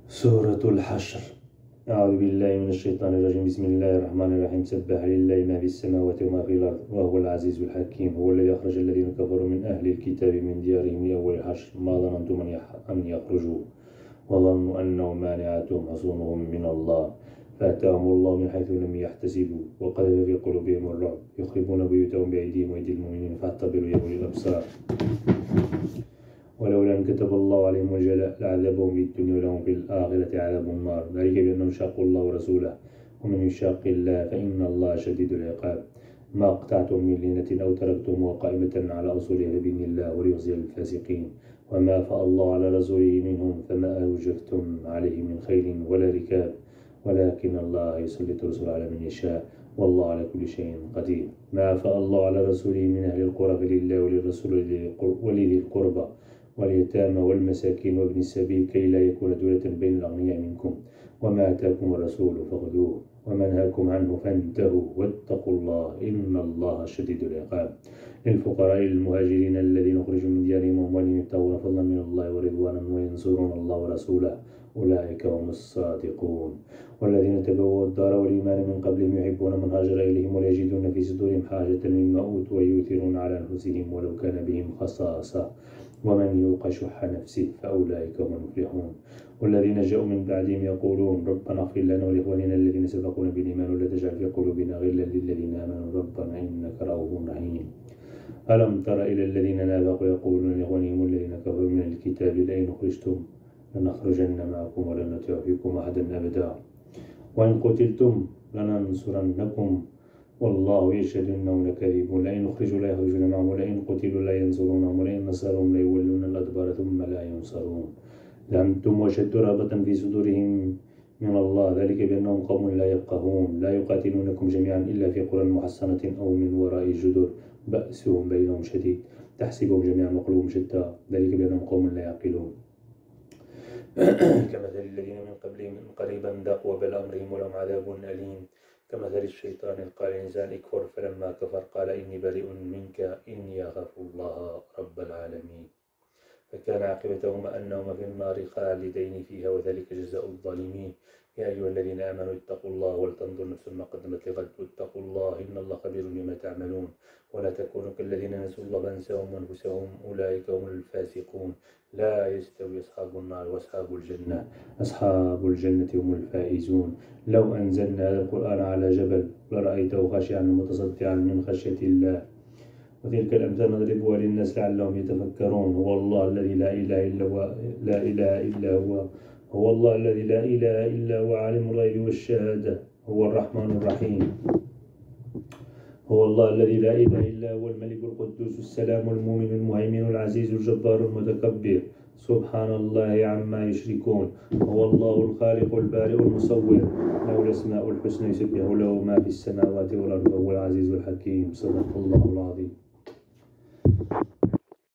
سورة الحشر. أعوذ بالله من الشيطان الرجيم. بسم الله الرحمن الرحيم. سبح لله ما في السماوات وما في الأرض وهو العزيز الحكيم. هو الذي أخرج الذين كفروا من أهل الكتاب من ديارهم لأول الحشر ما ظننتم أن يخرجوا وظنوا أنهم مانعتهم حصونهم من الله فأتاهم الله من حيث لم يحتسبوا وقذف في قلوبهم الرعب يخربون بيوتهم بأيديهم وأيدي المؤمنين فاعتبروا يا أولي الأبصار. ولولا أن كتب الله عليهم الجلاء لعذبهم في الدنيا ولهم في الآخرة عذاب النار ذلك بأنهم شاقوا الله ورسوله ومن يشاق الله فإن الله شديد العقاب. ما قطعتم من لينة أو تركتموها قائمة على أصولها فبإذن الله وليخزي الفاسقين. وما أفاء الله على رسوله منهم فما أوجفتم عليه من خيل ولا ركاب ولكن الله يسلط الرسل على من يشاء والله على كل شيء قدير. ما أفاء الله على رسوله من أهل القرى فلله وللرسول ولذي القربى واليتامى والمساكين وابن السبيل كي لا يكون دولة بين الأغنياء منكم. وما آتاكم الرسول فخذوه وما نهاكم عنه فانتهوا واتقوا الله إن الله شديد العقاب. للفقراء المهاجرين الذين أخرجوا من ديارهم وأموالهم يبتغون فضلا من الله ورضوانا وينصرون الله ورسوله أولئك هم الصادقون. والذين تبوأوا الدار والإيمان من قبلهم يحبون من هاجر إليهم ولا يجدون في صدورهم حاجة مما أوتوا ويؤثرون على أنفسهم ولو كان بهم خصاصة ومن يوق شح نفسه فأولئك هم المفلحون. والذين جاءوا من بعدهم يقولون ربنا اغفر لنا ولإخواننا الذين سبقونا بالإيمان ولا تجعل في قلوبنا غلا للذين آمنوا ربنا إنك رؤوف رحيم. ألم تر إلى الذين نافقوا يقولون لإخوانهم الذين كفروا من الكتاب لئن أخرجتم لنخرجن معكم ولا نطيع فيكم أحدا أبدا وإن قتلتم لننصرنكم والله يشهد إنهم لكاذبون. لئن أخرجوا لا يخرجون معهم ولئن قتلوا لا ينصرونهم ولئن نصرهم لا يولون الأدبار ثم لا ينصرون. زعمتم وشد رهبة في صدورهم من الله ذلك بأنهم قوم لا يفقهون لا يقاتلونكم جميعا إلا في قرى محصنة أو من وراء جدر بأسهم بينهم شديد تحسبهم جميعا وقلوبهم شتى ذلك بأنهم قوم لا يعقلون. كمثل الذين من قبلهم قريبا ذاقوا وبال أمرهم ولهم عذاب أليم. كمثل الشيطان إذ قال الإنسان اكفر فلما كفر قال إني بريء منك إني أخاف الله رب العالمين. فكان عاقبتهما أنهما في النار خالدين فيها وذلك جزاء الظالمين. يا أيها الذين آمنوا اتقوا الله ولتنظر نفس ما قدمت لغد واتقوا الله إن الله خبير بما تعملون. ولا تكونوا كالذين نسوا الله فأنساهم أنفسهم أولئك هم الفاسقون. لا يستوي أصحاب النار وأصحاب الجنة أصحاب الجنة هم الفائزون. لو أنزلنا هذا القرآن على جبل لرأيته خاشعا متصدعا من خشية الله. وتلك الأمثال نضربها للناس لعلهم يتفكرون. هو الله الذي لا إله إلا هو هو الله الذي لا إله إلا هو عالم الغيب والشهادة هو الرحمن الرحيم. هو الله الذي لا إله إلا هو الملك القدوس السلام المؤمن المهيمن العزيز الجبار المتكبر سبحان الله عما يشركون. هو الله الخالق البارئ المصور له الأسماء الحسنى يسبح له ما في السماوات والأرض وهو العزيز الحكيم. صدق الله العظيم.